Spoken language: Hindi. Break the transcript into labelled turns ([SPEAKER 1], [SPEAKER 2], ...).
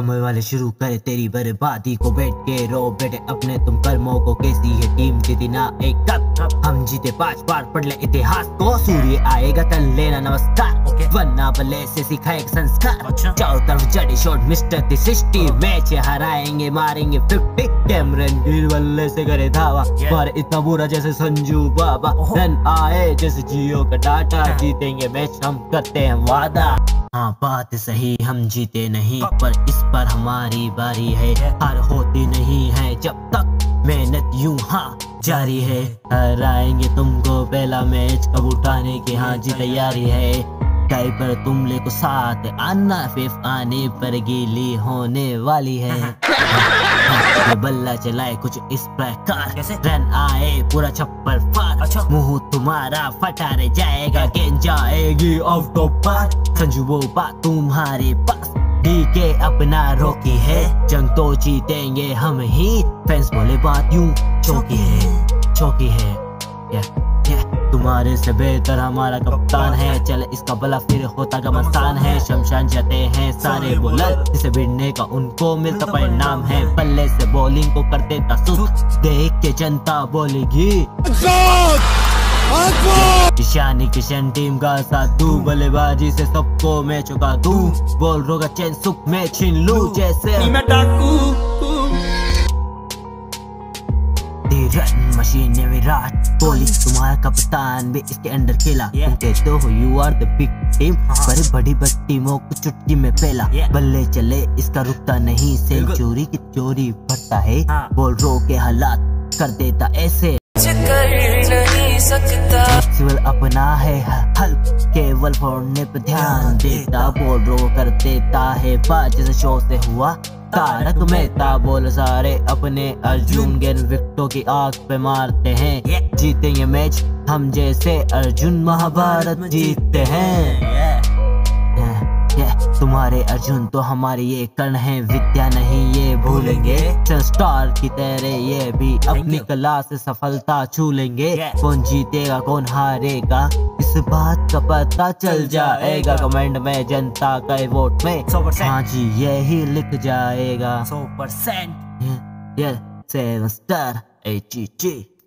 [SPEAKER 1] बम वाले शुरू करे तेरी बर्बादी को, बैठ के रो बेटे अपने तुम कर्मों को, कैसी है टीम जीती ना एक कप, हम जीते 5 बार पढ़ ले इतिहास को, सूर्य आएगा कल लेना नमस्कार, वरना भले से सिखाएगा संस्कार, चारों तरफ जड़ी शॉट मिस्टर 360, मैच हराएंगे मारेंगे 50, कैमरन गिल बल्ले से करे धावा, मारे इतना बुरा जैसे संजू बाबा, रन आए जैसे जियो का डाटा, जीतेंगे मैच हम करते हैं वादा। हाँ बात सही हम जीते नहीं, पर इस पर हमारी बारी है, हार होती नहीं है जब तक मेहनत यूं हाँ जारी है, हराएंगे तुमको पहला मैच कब उठाने की हाँ जी तैयारी है, टाई पर तुम ले को साथ आना, फिफ आने पर गीली होने वाली है, ये बल्ला चलाए कुछ इस प्रकार, रन आए पूरा छप्पर फार, मुंह तुम्हारा फटा रह जाएगा, गेंद जाएगी आउट ऑफ पार, संजू वो बात तुम्हारे पास, डीके अपना रोकी है, जंग तो जीतेंगे हम ही, फैंस बोले बात यूं चौकी है, तुम्हारे से बेहतर हमारा कप्तान है, चल इसका भला फिर होता गमसान है, शमशान जाते हैं सारे बॉलर, जिसे भिड़ने का उनको मिलता परिणाम है, बल्ले से बॉलिंग को कर देता सुख, देख के जनता बोलेगी ईशानी किशन टीम का साथ दू, बल्लेबाजी से सबको मैं चुका दूं, बोल रोगा चैन सुख में छीन लूं, जैसे मैं डाकू मशीन ने विराट कोहली तुम्हारा कप्तान भी इसके अंडर खेला, तुम कहते हो you are the big team, बड़ी बड़ी टीमों को चुटकी में पहला, बल्ले चले इसका रुकता नहीं, सेंचुरी की चोरी भरता है, बोल रो के हालात कर देता ऐसे, नहीं सकता सिविल अपना है हल, केवल फोड़ने पे ध्यान देता, बोल रो कर देता है बात, जैसे शो से हुआ तारक मेहता, बोल सारे अपने अर्जुन, गेंद विकेटों की आग पे मारते हैं, जीतेंगे मैच हम जैसे अर्जुन महाभारत जीतते हैं, तुम्हारे अर्जुन तो हमारे ये कर्ण हैं, विद्या नहीं ये भूलेंगे, स्टार की तरह ये भी अपनी कला से सफलता छू लेंगे, कौन जीतेगा कौन हारेगा इस बात का पता चल जाएगा, कमेंट में जनता का वोट में हाँ जी यही लिख जाएगा 100%, 7 स्टार HG